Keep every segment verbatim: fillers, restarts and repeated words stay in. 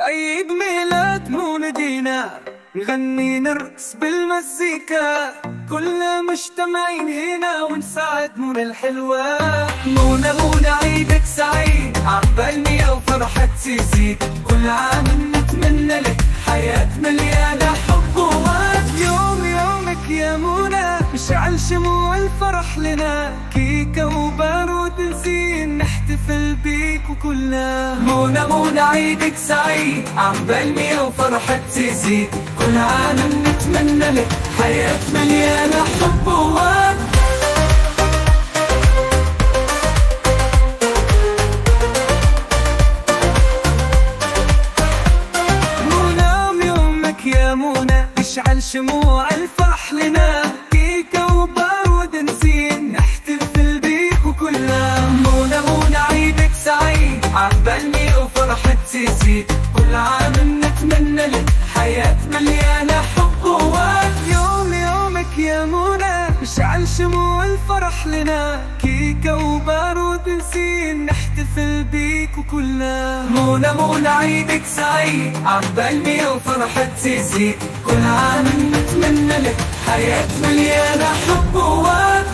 عيد ميلاد منى دينا، نغني نرقص بالمزيكا، كلنا مجتمعين هنا ونساعد منى الحلوة. منى منى عيدك سعيد، عقبال مية وفرحة تزيد، كل عام نتمنى لك حياة مليانة حب وورد. يوم يومك يا منى نشعل شموع الفرح لنا، كيكة وبارود نزين نحتفل بيك وكلنا. منى منى عيدك سعيد، عقبال مية وفرحة تزيد، كل عام نتمنى لك حياة مليانة حب وورد. منى يومك يا منى اشعل شموع الفرح لنا، كيكة وبارود نزين نحتفل بيك وكلنا. منى منى عيدك سعيد، عقبال مية وفرحة تزيد، كل عام نتمنى لك حياة مليانة حب وورد. يوم يومك يا منى اشعل شموع الفرح لنا، كيكة وبارود نزين نحتفل بيك وكلنا. منى منى عيدك سعيد، عقبال مية وفرحة تزيد، كل عام نتمنى لك حياة مليانة حب وورد.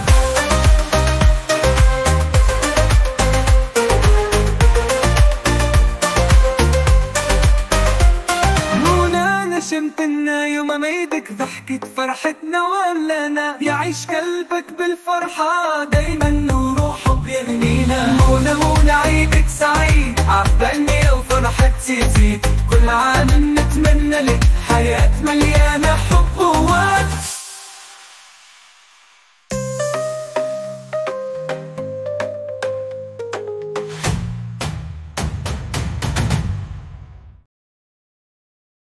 شمتنا يوم ميدك ضحكت فرحتنا ولنا، يعيش قلبك بالفرحة دايما وروحه بيغنينا. منى منى عيدك سعيد، عقبال مية وفرحة تزيد، كل عام نتمنى لك حياة مليانة حب وورد.